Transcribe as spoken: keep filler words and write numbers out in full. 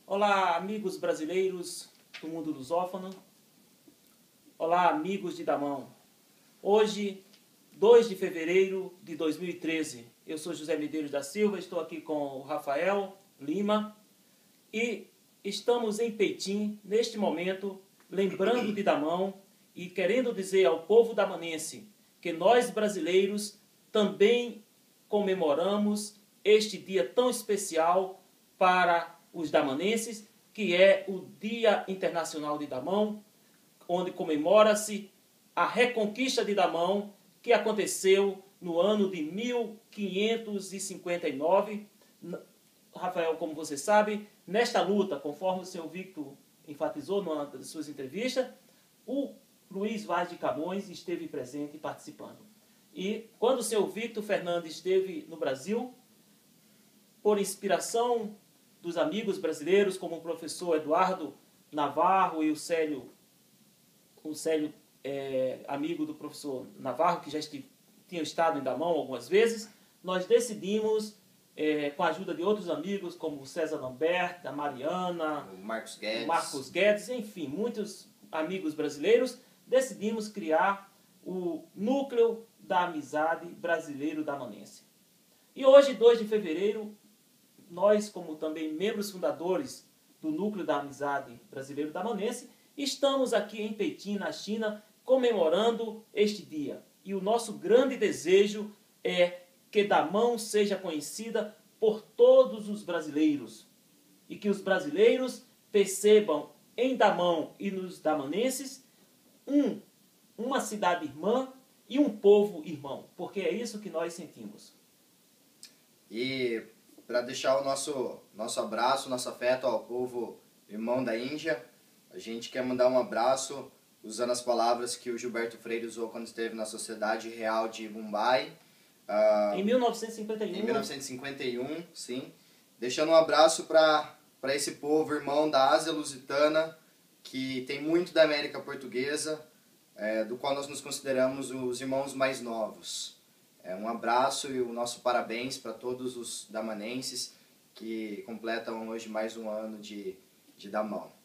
Olá, amigos brasileiros do mundo lusófono. Olá, amigos de Damão. Hoje, dois de fevereiro de dois mil e treze, eu sou José Medeiros da Silva, estou aqui com o Rafael Lima e estamos em Peitim, neste momento, lembrando de Damão e querendo dizer ao povo damanense que nós brasileiros também comemoramos este dia tão especial para os damanenses, que é o Dia Internacional de Damão, onde comemora-se a reconquista de Damão, que aconteceu no ano de mil quinhentos e cinquenta e nove. Rafael, como você sabe, nesta luta, conforme o senhor Victor enfatizou numa das suas entrevistas, o Luiz Vaz de Camões esteve presente e participando. E quando o senhor Victor Fernandes esteve no Brasil, por inspiração dos amigos brasileiros, como o professor Eduardo Navarro e o Célio, o Célio é, amigo do professor Navarro, que já estive, tinha estado em Damão algumas vezes, nós decidimos, é, com a ajuda de outros amigos, como o César Lambert, a Mariana, o Marcos Guedes. o Marcos Guedes, enfim, muitos amigos brasileiros, decidimos criar o Núcleo da Amizade Brasileiro Damanense. E hoje, dois de fevereiro, nós, como também membros fundadores do Núcleo da Amizade Brasileiro Damanense, estamos aqui em Peitim, na China, comemorando este dia. E o nosso grande desejo é que Damão seja conhecida por todos os brasileiros. E que os brasileiros percebam em Damão e nos damanenses um, uma cidade irmã e um povo irmão. Porque é isso que nós sentimos. E para deixar o nosso, nosso abraço, nosso afeto ao povo irmão da Índia, a gente quer mandar um abraço usando as palavras que o Gilberto Freire usou quando esteve na Sociedade Real de Mumbai. Uh, em mil novecentos e cinquenta e um. Em mil novecentos e cinquenta e um, sim. Deixando um abraço para para esse povo irmão da Ásia Lusitana, que tem muito da América Portuguesa, é, do qual nós nos consideramos os irmãos mais novos. É, um abraço e o nosso parabéns para todos os damanenses que completam hoje mais um ano de, de Damão.